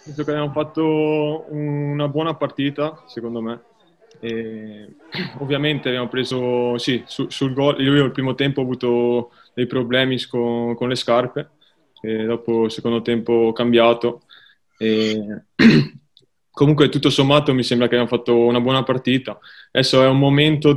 Penso che abbiamo fatto una buona partita, secondo me. E, ovviamente abbiamo preso, sì, sul gol. Io il primo tempo ho avuto dei problemi con le scarpe, e dopo il secondo tempo ho cambiato. E, comunque tutto sommato mi sembra che abbiamo fatto una buona partita. Adesso è un momento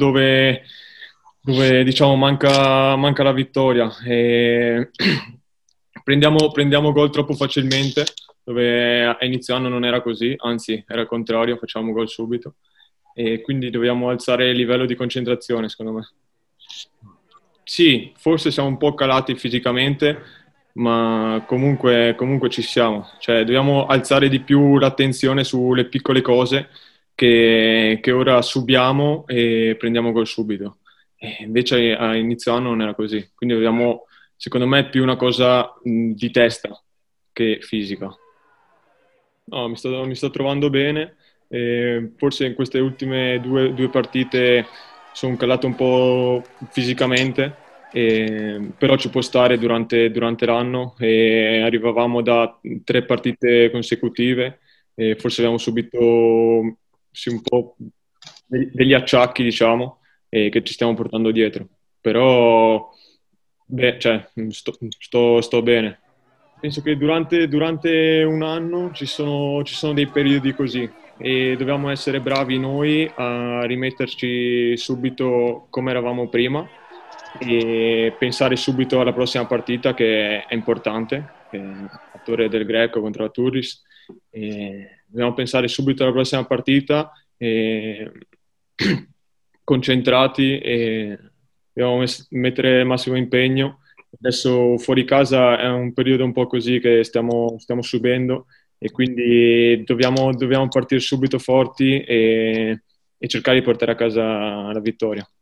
dove diciamo manca la vittoria. E prendiamo gol troppo facilmente, dove a inizio anno non era così, anzi era il contrario, facciamo gol subito e quindi dobbiamo alzare il livello di concentrazione, secondo me. Sì, forse siamo un po' calati fisicamente, ma comunque ci siamo. Cioè, dobbiamo alzare di più l'attenzione sulle piccole cose che ora subiamo e prendiamo gol subito. E invece a inizio anno non era così. Quindi dobbiamo, secondo me, è più una cosa di testa che fisica. No, mi sto trovando bene. Forse in queste ultime due partite sono calato un po' fisicamente, però ci può stare durante l'anno. Arrivavamo da 3 partite consecutive e forse abbiamo subito sì, un po' degli acciacchi, diciamo, che ci stiamo portando dietro. Però, beh, cioè, sto bene. Penso che durante un anno ci sono dei periodi così e dobbiamo essere bravi noi a rimetterci subito come eravamo prima e pensare subito alla prossima partita che è importante, che è la Torre del Greco contro la Turris. E dobbiamo pensare subito alla prossima partita e concentrati e dobbiamo mettere il massimo impegno. Adesso fuori casa è un periodo un po' così che stiamo subendo e quindi dobbiamo partire subito forti e cercare di portare a casa la vittoria.